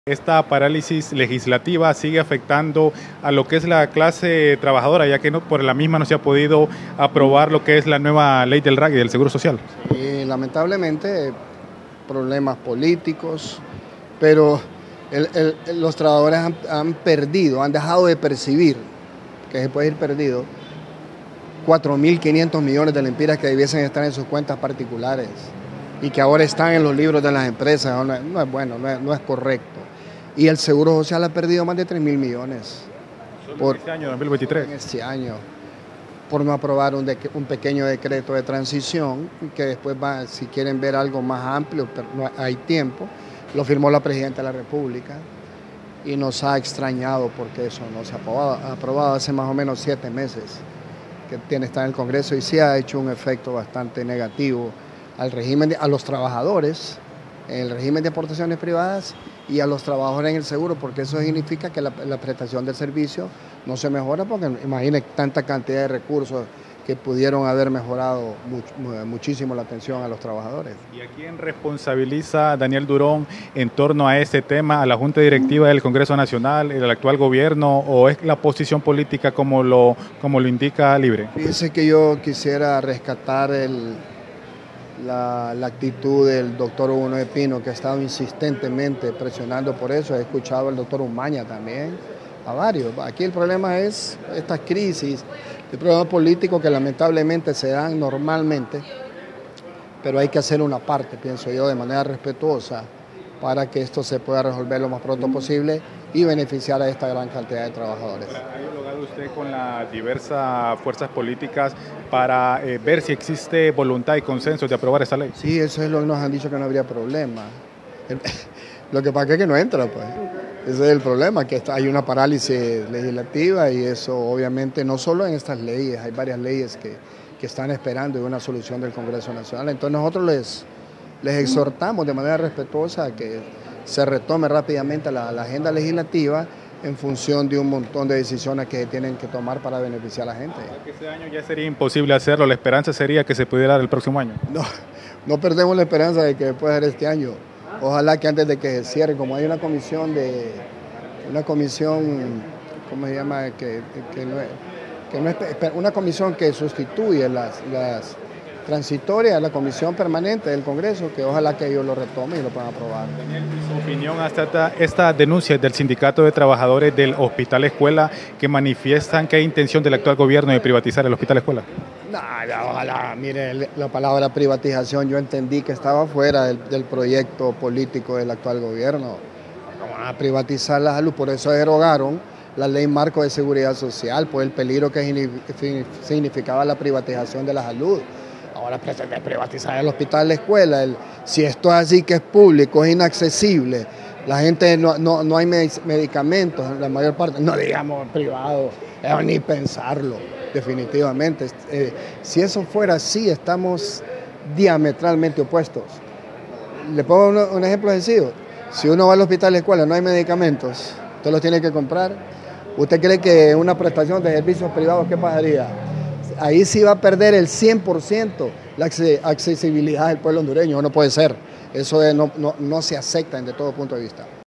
Esta parálisis legislativa sigue afectando a lo que es la clase trabajadora, ya que por la misma no se ha podido aprobar lo que es la nueva ley del RAC y del Seguro Social. Y lamentablemente problemas políticos, pero los trabajadores han perdido, han dejado de percibir, que se puede ir perdido, 4.500 millones de lempiras que debiesen estar en sus cuentas particulares y que ahora están en los libros de las empresas. No es bueno, no es correcto. Y el Seguro Social ha perdido más de 3.000 millones. Solo en este año, 2023. En este año, por no aprobar un pequeño decreto de transición, que después si quieren ver algo más amplio, pero no hay tiempo, lo firmó la Presidenta de la República y nos ha extrañado porque eso no se ha aprobado hace más o menos 7 meses que está en el Congreso y sí ha hecho un efecto bastante negativo al régimen, a los trabajadores, en el régimen de aportaciones privadas y a los trabajadores en el seguro, porque eso significa que la prestación del servicio no se mejora, porque imaginen tanta cantidad de recursos que pudieron haber mejorado muchísimo la atención a los trabajadores. ¿Y a quién responsabiliza Daniel Durón en torno a este tema? ¿A la Junta Directiva del Congreso Nacional, el actual gobierno, o es la posición política como lo indica Libre? Fíjese que yo quisiera rescatar la actitud del doctor Hugo Noé Pino, que ha estado insistentemente presionando por eso. He escuchado al doctor Umaña también, a varios. Aquí el problema es estas crisis, el problema político que lamentablemente se dan normalmente, pero hay que hacer una parte, pienso yo, de manera respetuosa para que esto se pueda resolver lo más pronto posible y beneficiar a esta gran cantidad de trabajadores. ¿Ha dialogado usted con las diversas fuerzas políticas para ver si existe voluntad y consenso de aprobar esta ley? Sí, eso es lo que nos han dicho, que no habría problema. Lo que pasa es que no entra, pues. Ese es el problema, que hay una parálisis legislativa y eso obviamente no solo en estas leyes, hay varias leyes que están esperando una solución del Congreso Nacional. Entonces nosotros les exhortamos de manera respetuosa a que se retome rápidamente la agenda legislativa en función de un montón de decisiones que tienen que tomar para beneficiar a la gente. Este año ya sería imposible hacerlo, la esperanza sería que se pudiera dar el próximo año. No perdemos la esperanza de que pueda ser este año. Ojalá que antes de que se cierre, como hay una comisión, ¿cómo se llama? Una comisión que sustituye las transitorias, la comisión permanente del Congreso, que ojalá que ellos lo retomen y lo puedan aprobar. Daniel, su opinión hasta esta denuncia del Sindicato de Trabajadores del Hospital Escuela, que manifiestan que hay intención del actual gobierno de privatizar el Hospital Escuela. No, ojalá, mire, la palabra privatización yo entendí que estaba fuera del proyecto político del actual gobierno. Van a privatizar la salud, por eso derogaron la ley marco de seguridad social, por el peligro que significaba la privatización de la salud. Ahora pretende privatizar el hospital, la escuela. Si esto es así, que es público, es inaccesible, la gente no hay medicamentos, la mayor parte, no digamos privado, ni pensarlo, definitivamente. Si eso fuera así, estamos diametralmente opuestos. Le pongo un ejemplo sencillo. Si uno va al hospital, la escuela, no hay medicamentos, usted los tiene que comprar. ¿Usted cree que una prestación de servicios privados qué pasaría? Ahí sí va a perder el 100% la accesibilidad del pueblo hondureño. No puede ser. Eso no se acepta desde todo punto de vista.